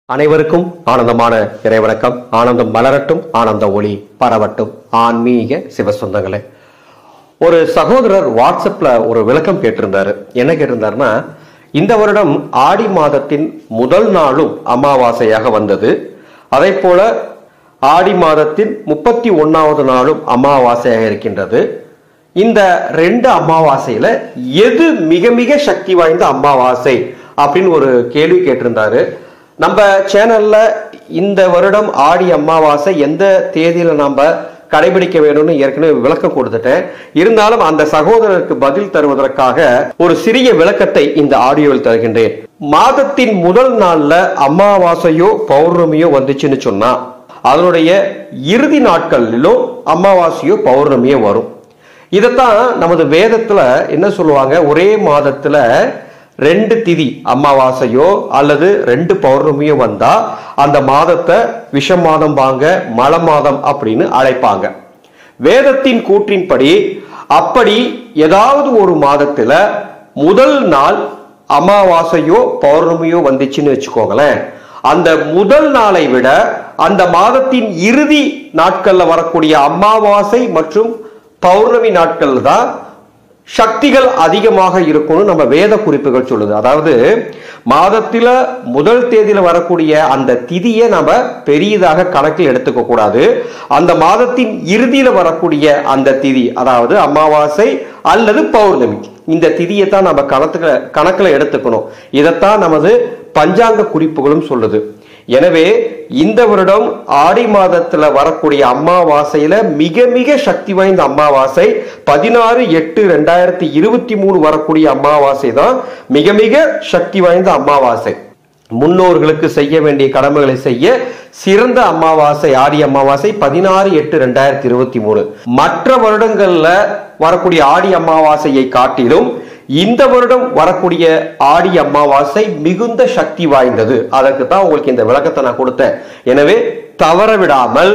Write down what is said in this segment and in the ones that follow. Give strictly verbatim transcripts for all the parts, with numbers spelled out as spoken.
அனைவருக்கும் ஆனந்தமான இறைவணக்கம். ஆனந்தம் மலரட்டும், ஆனந்த ஒளி பரவட்டும். ஆன்மீக சிவசொந்தங்களே, ஒரு சகோதரர் வாட்ஸ்அப்ல ஒரு விளக்கம் கேட்டிருந்தாரு. என்ன கேட்டிருந்தாருன்னா, இந்த வருடம் ஆடி மாதத்தின் முதல் நாளும் அமாவாசையாக வந்தது. அதே போல ஆடி மாதத்தின் முப்பத்தி ஒன்னாவது நாளும் அமாவாசையாக இருக்கின்றது. இந்த ரெண்டு அமாவாசையில எது மிக மிக சக்தி வாய்ந்த அமாவாசை அப்படின்னு ஒரு கேள்வி கேட்டிருந்தாரு. நம்ம சேனல்ல இந்த வருடம் ஆடி அமாவாசை எந்த தேதியில நாம கடைபிடிக்க வேணும்னு ஏற்கனவே விளக்கம் கொடுத்துட்டேன். இருந்தாலும் அந்த சகோதரருக்கு பதில் தருவதற்காக ஒரு சிறிய விளக்கத்தை இந்த ஆடியோவில் தருகின்றேன். மாதத்தின் முதல் நாள்ல அமாவாசையோ பௌர்ணமியோ வந்துச்சுன்னு சொன்னா அதனுடைய இறுதி நாட்களிலும் அமாவாசையோ பௌர்ணமியோ வரும். இதத்தான் நமது வேதத்துல என்ன சொல்லுவாங்க, ஒரே மாதத்துல ரெண்டு திதி அமாவாசையோ அல்லது ரெண்டு பௌர்ணமியோ வந்தா அந்த மாதத்தை விஷ மாதம் வாங்க மழ மாதம் அப்படின்னு அழைப்பாங்க. வேதத்தின் கூற்றின்படி அப்படி ஏதாவது ஒரு மாதத்துல முதல் நாள் அமாவாசையோ பௌர்ணமியோ வந்துச்சுன்னு வச்சுக்கோங்களேன், அந்த முதல் நாளை விட அந்த மாதத்தின் இறுதி நாட்கள்ல வரக்கூடிய அமாவாசை மற்றும் பௌர்ணமி நாட்கள் தான் சக்திகள் அதிகமாக இருக்கும்னு நம்ம வேத குறிப்புகள் சொல்லுது. அதாவது மாதத்துல முதல் தேதியில வரக்கூடிய அந்த திதியை நம்ம பெரியதாக கணக்கில் எடுத்துக்க கூடாது. அந்த மாதத்தின் இறுதியில வரக்கூடிய அந்த திதி, அதாவது அமாவாசை அல்லது பௌர்ணமி, இந்த திதியை தான் நம்ம கணக்குல கணக்குல எடுத்துக்கணும். இதைத்தான் நமது பஞ்சாங்க குறிப்புகளும் சொல்லுது. எனவே இந்த வருடம் ஆடி மாதத்துல வரக்கூடிய அமாவாசையில மிக மிக சக்தி வாய்ந்த அமாவாசை பதினாறு எட்டு ரெண்டாயிரத்தி இருபத்தி மூணு வரக்கூடிய அமாவாசை தான் மிக மிக சக்தி வாய்ந்த அமாவாசை. முன்னோர்களுக்கு செய்ய வேண்டிய கடமைகளை செய்ய சிறந்த அமாவாசை ஆடி அமாவாசை பதினாறு எட்டு ரெண்டாயிரத்தி இருபத்தி மூணு. மற்ற வருடங்கள்ல வரக்கூடிய ஆடி அமாவாசையை காட்டிலும் இந்த வருடம் வரக்கூடிய ஆடி அமாவாசை மிகுந்த சக்தி வாய்ந்தது. அதற்கு தான் உங்களுக்கு இந்த விளக்கத்தை நான் கொடுத்தேன். எனவே தவற விடாமல்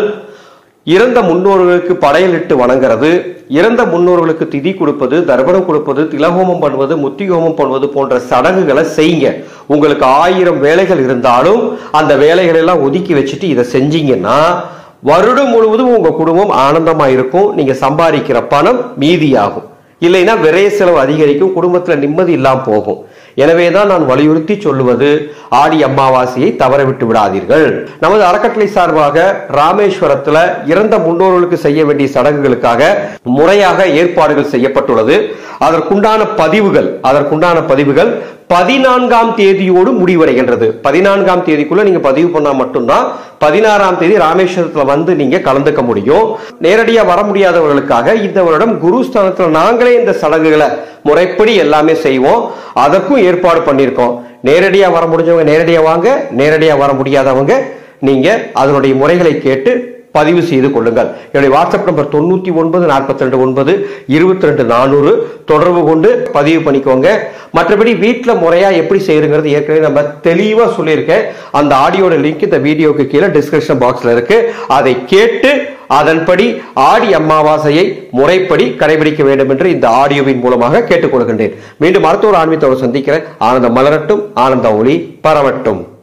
இறந்த முன்னோர்களுக்கு படையலிட்டு வணங்குறது, இறந்த முன்னோர்களுக்கு திதி கொடுப்பது, தர்ப்பணம் கொடுப்பது, திலஹோமம் பண்ணுவது, முத்திகோமம் பண்ணுவது போன்ற சடங்குகளை செய்யுங்க. உங்களுக்கு ஆயிரம் வேலைகள் இருந்தாலும் அந்த வேலைகளை எல்லாம் ஒதுக்கி வச்சுட்டு இதை செஞ்சீங்கன்னா வருடம் முழுவதும் உங்க குடும்பம் ஆனந்தமா இருக்கும். நீங்க சம்பாதிக்கிற பணம் மீதியாகும். இல்லைன்னா விரைய செலவு அதிகரிக்கும், குடும்பத்துல நிம்மதி இல்லாம போகும். எனவேதான் நான் வலியுறுத்தி சொல்லுவது, ஆடி அமாவாசையை தவற விட்டு விடாதீர்கள். நமது அறக்கட்டளை சார்பாக ராமேஸ்வரத்துல இறந்த முன்னோர்களுக்கு செய்ய வேண்டிய சடங்குகளுக்காக முறையாக ஏற்பாடுகள் செய்யப்பட்டுள்ளது. அதற்குண்டான பதிவுகள் அதற்குண்டான பதிவுகள் பதினான்காம் தேதியோடு முடிவடைகின்றது. பதினான்காம் தேதிக்குள்ள நீங்க பதிவு பண்ணா மட்டும்தான் பதினாறாம் தேதி ராமேஸ்வரத்துல வந்து நீங்க கலந்துக்க முடியும். நேரடியா வர முடியாதவர்களுக்காக இந்த வருடம் குருஸ்தானத்துல நாங்களே இந்த சடங்குகளை முறைப்படி எல்லாமே செய்வோம். அதற்கும் ஏற்பாடு பண்ணியிருக்கோம். நேரடியா வர முடிஞ்சவங்க நேரடியா வாங்க, நேரடியா வர முடியாதவங்க நீங்க அதனுடைய முறைகளை கேட்டு பதிவு செய்து கொள்ளுங்கள். என்னுடைய வாட்ஸ்அப் நம்பர் தொண்ணூத்தி ஒன்பது நாற்பத்தி ரெண்டு ஒன்பது இருபத்தி ரெண்டு நானூறு தொடர்பு கொண்டு பதிவு பண்ணிக்கோங்க. மற்றபடி வீட்டில் முறையா எப்படி செய்யுங்கிறது ஏற்கனவே நம்ம தெளிவா சொல்லியிருக்கேன். அந்த ஆடியோட லிங்க் இந்த வீடியோக்கு கீழே டிஸ்கிரிப்ஷன் பாக்ஸ்ல இருக்கு. அதை கேட்டு அதன்படி ஆடி அமாவாசையை முறைப்படி கடைபிடிக்க வேண்டும் என்று இந்த ஆடியோவின் மூலமாக கேட்டுக்கொள்கின்றேன். மீண்டும் அடுத்த ஒரு ஆன்மீகத்தோடு சந்திக்கிறேன். ஆனந்தம் மலரட்டும், ஆனந்த ஒளி பரவட்டும்.